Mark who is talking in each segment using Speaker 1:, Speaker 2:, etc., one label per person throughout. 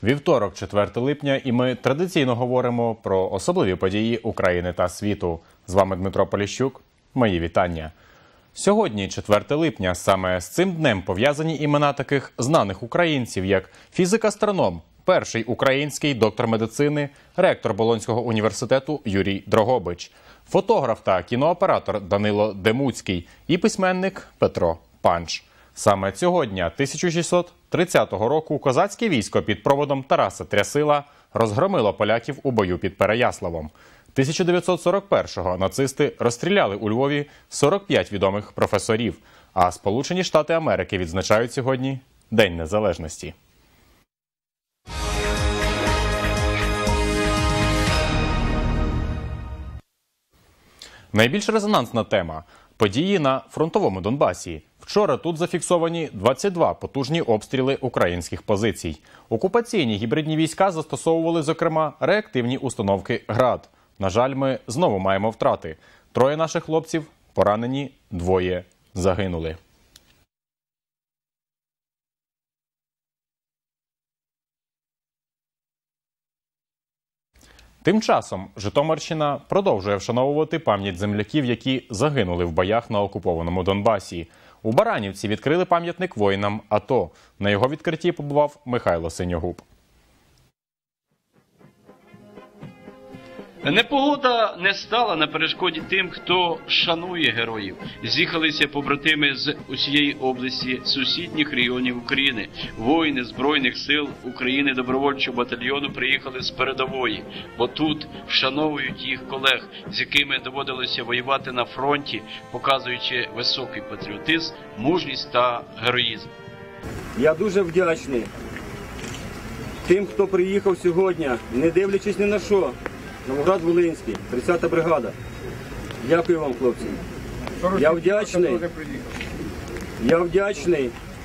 Speaker 1: Вівторок, 4 липня, і ми традиційно говоримо про особливі події України та світу. З вами Дмитро Поліщук. Мої вітання. Сьогодні, 4 липня, саме з цим днем пов'язані імена таких знаних українців, як фізик-астроном, перший український доктор медицини, ректор Болонського університету Юрій Дрогобич, фотограф та кінооператор Данило Демуцький і письменник Петро Панч. Саме цього дня, 1630 року, козацьке військо під проводом Тараса Трясила розгромило поляків у бою під Переяславом. 1941-го нацисти розстріляли у Львові 45 відомих професорів, а Сполучені Штати Америки відзначають сьогодні День Незалежності. Найбільш резонансна тема – події на фронтовому Донбасі. Вчора тут зафіксовані 22 потужні обстріли українських позицій. Окупаційні гібридні війська застосовували, зокрема, реактивні установки «Град». На жаль, ми знову маємо втрати. 3 наших хлопців поранені, 2 загинули. Тим часом Житомирщина продовжує вшановувати пам'ять земляків, які загинули в боях на окупованому Донбасі. У Баранівці відкрили пам'ятник воїнам АТО. На його відкритті побував Михайло Синьогуб.
Speaker 2: Непогода не стала на перешкоді тим, хто шанує героїв. З'їхалися побратими з усієї області, сусідніх регіонів України. Воїни Збройних сил України добровольчого батальйону приїхали з передової, бо тут вшановують їх колег, з якими доводилося воювати на фронті, показуючи високий патріотизм, мужність та героїзм.
Speaker 3: Я дуже вдячний тим, хто приїхав сьогодні, не дивлячись ні на що. Новоград-Волинський, 30-та бригада. Дякую вам, хлопці. Я вдячний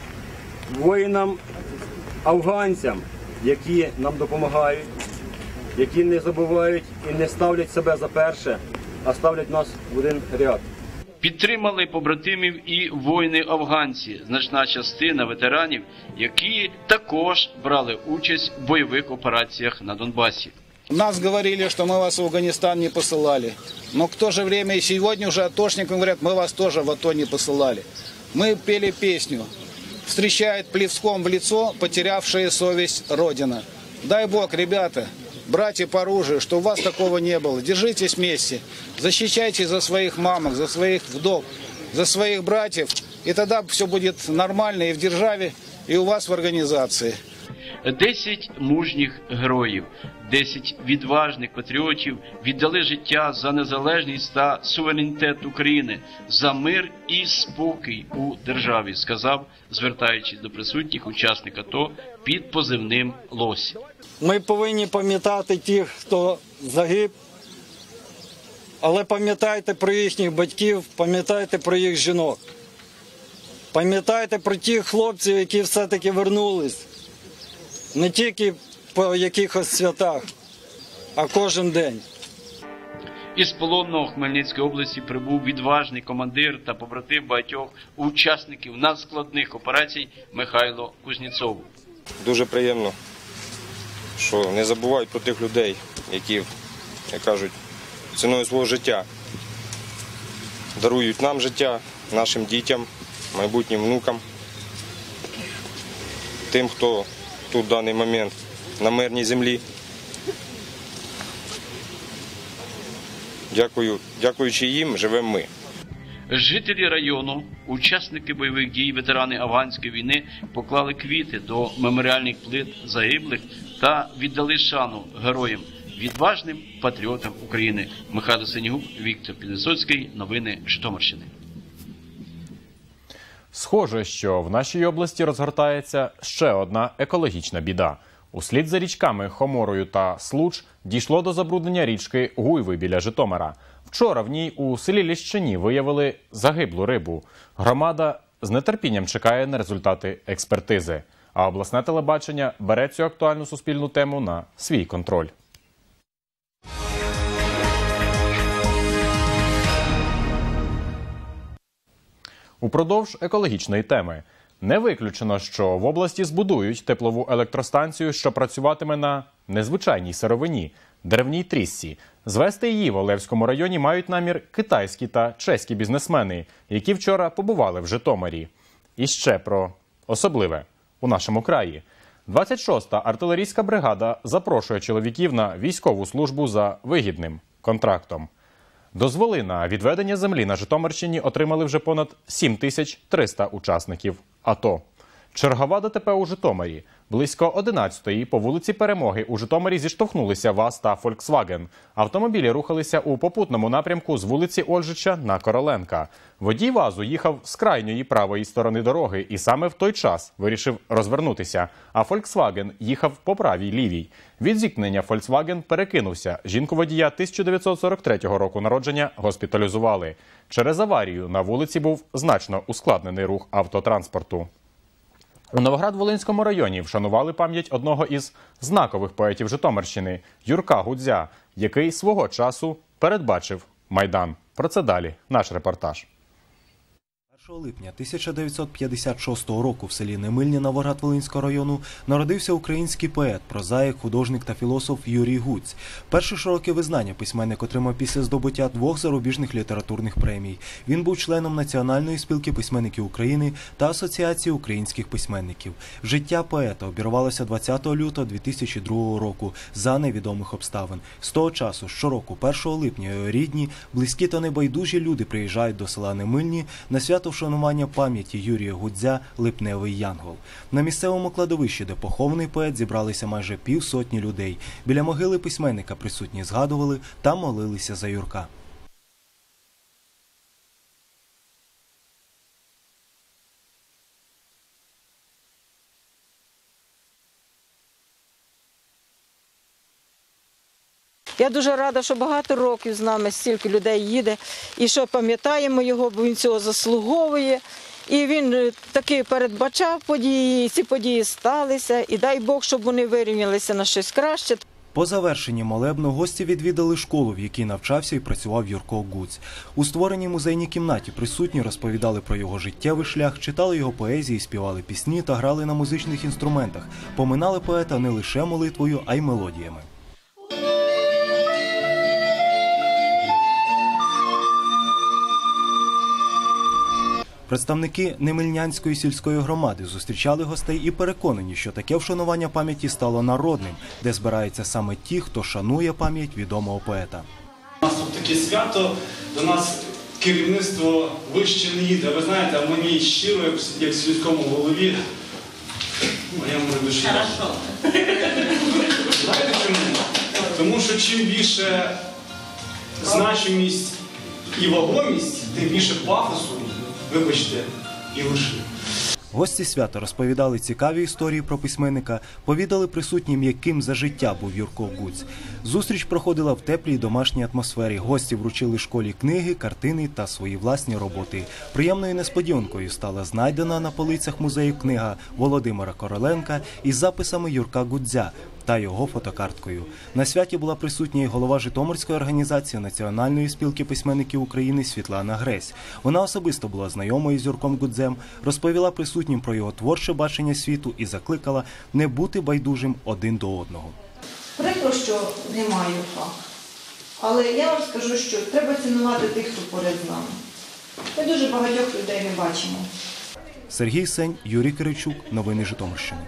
Speaker 3: воїнам-афганцям, які нам допомагають, які не забувають і не ставлять себе за перше, а ставлять нас в один ряд.
Speaker 2: Підтримали побратимів і воїни-афганці, значна частина ветеранів, які також брали участь в бойових операціях на Донбасі.
Speaker 4: Нас говорили, что мы вас в Афганистан не посылали. Но в то же время и сегодня уже атошникам говорят, мы вас тоже в АТО не посылали. Мы пели песню «Встречает плевском в лицо потерявшая совесть Родина». Дай Бог, ребята, братья по оружию, что у вас такого не было. Держитесь вместе, защищайте за своих мамок, за своих вдов, за своих братьев. И тогда все будет нормально и в державе, и у вас в организации.
Speaker 2: 10 мужніх героїв, 10 відважних патріотів віддали життя за незалежність та суверенітет України, за мир і спокій у державі, сказав, звертаючись до присутніх учасник АТО під позивним «Лось».
Speaker 5: Ми повинні пам'ятати тих, хто загиб, але пам'ятайте про їхніх батьків, пам'ятайте про їх жінок. Пам'ятайте про тих хлопців, які все-таки вернулись. Не тільки по якихось святах, а кожен день.
Speaker 2: Із полонного Хмельницької області прибув відважний командир та побратим багатьох учасників надскладних операцій Михайло Кузнєцов.
Speaker 6: Дуже приємно, що не забувають про тих людей, які, як кажуть, ціною свого життя дарують нам життя, нашим дітям, майбутнім внукам, тим, хто тут в даний момент на мирній землі. Дякуючи їм, живемо ми.
Speaker 2: Жителі району, учасники бойових дій, ветерани афганської війни поклали квіти до меморіальних плит загиблих та віддали шану героям, відважним патріотам України. Михайло Синьогуб, Віктор Підвисоцький. Новини Житомирщини.
Speaker 1: Схоже, що в нашій області розгортається ще одна екологічна біда. Услід за річками Хоморою та Случ дійшло до забруднення річки Гуйви біля Житомира. Вчора в ній у селі Ліщині виявили загиблу рибу. Громада з нетерпінням чекає на результати експертизи. А обласне телебачення бере цю актуальну суспільну тему на свій контроль. Упродовж екологічної теми. Не виключено, що в області збудують теплову електростанцію, що працюватиме на незвичайній сировині – деревній трісці. Звести її в Олевському районі мають намір китайські та чеські бізнесмени, які вчора побували в Житомирі. І ще про особливе у нашому краї. 26-та артилерійська бригада запрошує чоловіків на військову службу за вигідним контрактом. Дозволи на відведення землі на Житомирщині отримали вже понад 7300 учасників АТО. Чергова ДТП у Житомирі. Близько 11-ї по вулиці Перемоги у Житомирі зіштовхнулися ВАЗ та Фольксваген. Автомобілі рухалися у попутному напрямку з вулиці Ольжича на Короленка. Водій ВАЗу їхав з крайньої правої сторони дороги і саме в той час вирішив розвернутися, а Фольксваген їхав по правій лівій. Від зіткнення Фольксваген перекинувся. Жінку-водія 1943 року народження госпіталізували. Через аварію на вулиці був значно ускладнений рух автотранспорту. У Новоград-Волинському районі вшанували пам'ять одного із знакових поетів Житомирщини – Юрка Гудзя, який свого часу передбачив Майдан. Про це далі наш репортаж.
Speaker 7: 1 липня 1956 року в селі Немильні Новоград-Волинського району народився український поет, прозаїк, художник та філософ Юрій Гудзь. Перше широке визнання письменник отримав після здобуття 2 зарубіжних літературних премій. Він був членом Національної спілки письменників України та Асоціації українських письменників. Життя поета обірвалося 20 лютого 2002 року за невідомих обставин. З того часу щороку 1 липня його рідні, близькі та небайдужі люди приїжджають до села Немильні на свято вшанування пам'яті Юрія Гудзя «Липневий Янгол». На місцевому кладовищі, де похований поет, зібралися майже півсотні людей. Біля могили письменника присутні згадували та молилися за Юрка.
Speaker 8: Я дуже рада, що багато років з нами стільки людей їде, і що пам'ятаємо його, бо він цього заслуговує. І він таки передбачав події, і ці події сталися, і дай Бог, щоб вони вирівнялися на щось краще.
Speaker 7: По завершенні молебну гості відвідали школу, в якій навчався і працював Юрко Гудзь. У створеній музейній кімнаті присутні розповідали про його життєвий шлях, читали його поезії, співали пісні та грали на музичних інструментах. Поминали поета не лише молитвою, а й мелодіями. Представники Немильнянської сільської громади зустрічали гостей і переконані, що таке вшанування пам'яті стало народним, де збираються саме ті, хто шанує пам'ять відомого поета.
Speaker 9: У нас тут таке свято, до нас керівництво вище не їде. Ви знаєте, а мені щиро, як сільському голові, моєму душі. Знаєте чому? Тому що чим більше значимість і вагомість, тим більше пафосу, вибачте, і лише.
Speaker 7: Гості свята розповідали цікаві історії про письменника, повідали присутнім, яким за життя був Юрко Гудзь. Зустріч проходила в теплій домашній атмосфері. Гості вручили школі книги, картини та свої власні роботи. Приємною несподіванкою стала знайдена на полицях музею книга Володимира Короленка із записами Юрка Гудзя та його фотокарткою. На святі була присутня і голова Житомирської організації Національної спілки письменників України Світлана Гресь. Вона особисто була знайомою з Юрком Гудзем, розповіла присутнім про його творче бачення світу і закликала не бути байдужим один до одного.
Speaker 10: Прикро, що немає Юрка. Але я вам скажу, що треба цінувати тих, хто поряд з нами. Ми дуже багатьох людей не бачимо.
Speaker 7: Сергій Сень, Юрій Киричук. Новини Житомирщини.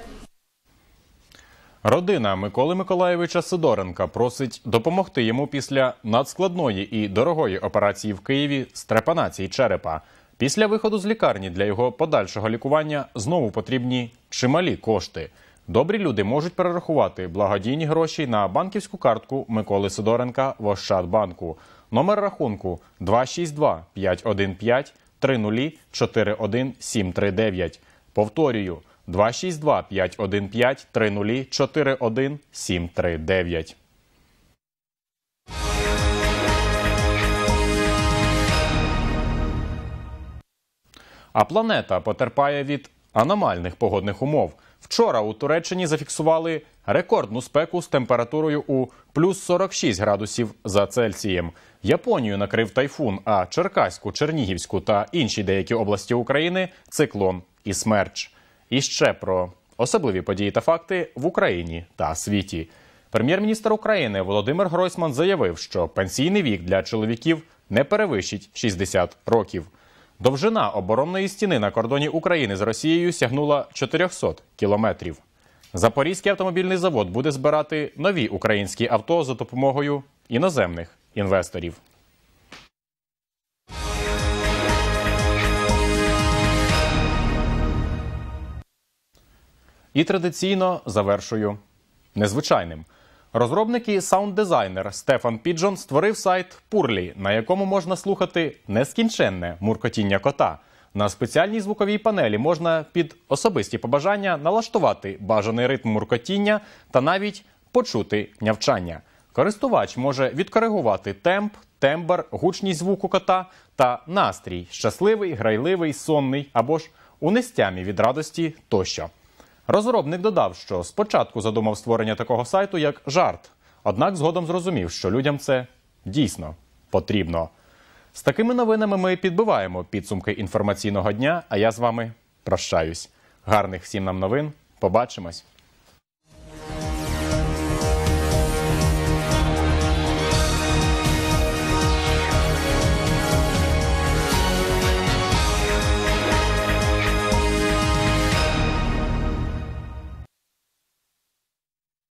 Speaker 1: Родина Миколи Миколайовича Сидоренка просить допомогти йому після надскладної і дорогої операції в Києві з трепанації черепа. Після виходу з лікарні для його подальшого лікування знову потрібні чималі кошти. Добрі люди можуть перерахувати благодійні гроші на банківську картку Миколи Сидоренка в Ощадбанку. Номер рахунку 262 515 30 41 739. Повторюю, 262 515 30 41 739. А планета потерпає від аномальних погодних умов. Вчора у Туреччині зафіксували рекордну спеку з температурою у плюс 46 градусів за Цельсієм. Японію накрив тайфун, а Черкаську, Чернігівську та інші деякі області України – циклон і смерч. І ще про особливі події та факти в Україні та світі. Прем'єр-міністр України Володимир Гройсман заявив, що пенсійний вік для чоловіків не перевищить 60 років. Довжина оборонної стіни на кордоні України з Росією сягнула 400 кілометрів. Запорізький автомобільний завод буде збирати нові українські авто за допомогою іноземних інвесторів. І традиційно завершую незвичайним. Розробник і саунд-дизайнер Стефан Піджон створив сайт Пурлі, на якому можна слухати нескінченне муркотіння кота. На спеціальній звуковій панелі можна під особисті побажання налаштувати бажаний ритм муркотіння та навіть почути нявчання. Користувач може відкоригувати темп, тембр, гучність звуку кота та настрій – щасливий, грайливий, сонний або ж у нестямі від радості тощо. Розробник додав, що спочатку задумав створення такого сайту як жарт, однак згодом зрозумів, що людям це дійсно потрібно. З такими новинами ми підбиваємо підсумки інформаційного дня, а я з вами прощаюсь. Гарних всім нам новин. Побачимось.